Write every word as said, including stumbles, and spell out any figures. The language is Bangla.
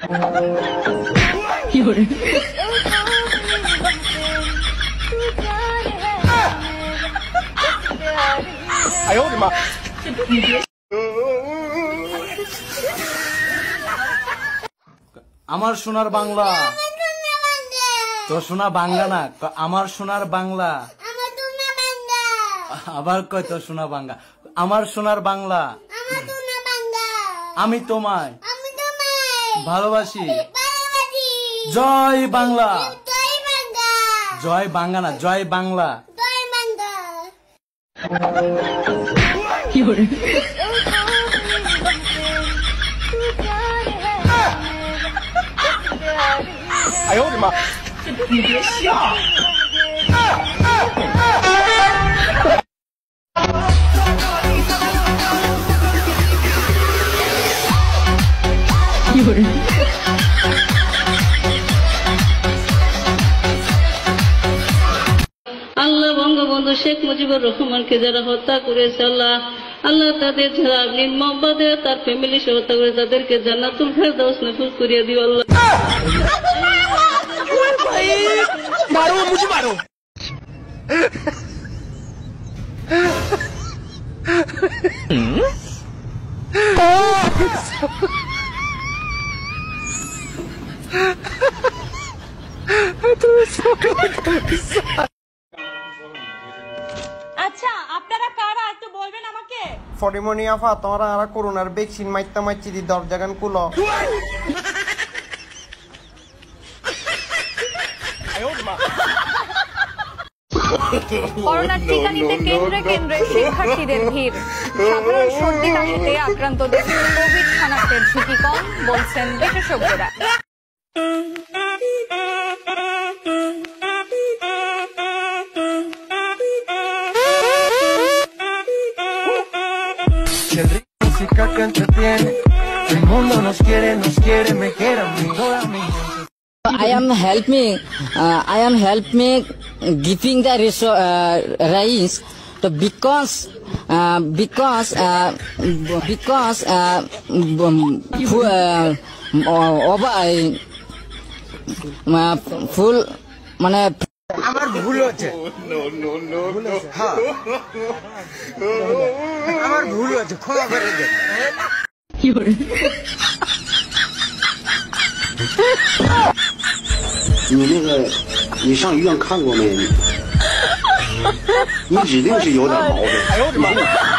有人。 哎呦我的妈！ আমার সোনার বাংলা তো সোনা বাংলা না আমার সোনার বাংলা আবার কয় তো সোনা বাংলা আমার সোনার বাংলা আমি তোমায় ভালোবাসি জয় বাংলা জয় বাংলা না জয় বাংলা 有人。 哎呦我的妈！ 你别笑。有人。 আল্লাহ বঙ্গবন্ধু শেখ মুজিবুর রহমানকে যারা হত্যা করেছে আল্লাহ আল্লাহ তাদের যারা আপনি মোহাম্মদে তার ফ্যামিলি সহ হত্যা করে তাদেরকে জান্নাতুল ফেরদাউস নসিব করিয়ে দিও আল্লাহ मारो मुझे मारो আচ্ছা আপনারা কারা একটু বলবেন আমাকে ফটিমনি আফা তোমরা আর করোনার ভ্যাকসিন মাইত্তা মাইচ্ছি দি দরজাগান কুলো করোনার টিকা নিতে কেন্দ্রে কেন্দ্রে শিক্ষার্থীদের ভিড় সাধারণ সর্দি কাশিতে আক্রান্তদের কোভিড শনাক্তের ঝুঁকি কম বলছেন বিশেষজ্ঞরা que entretiene. El mundo nos quiere, nos quiere, me quiere a mí, toda mi gente. I am help me. Uh, I am help me giving the reso- uh, rice to because uh, because uh, because uh, full uh, over uh, full মানে আমার ভুল হচ্ছে হ্যাঁ আমার ভুল হচ্ছে ক্ষমা করে দেন 有人。 你那个，你上医院看过没？你指定是有点毛病。 哎呦我的妈！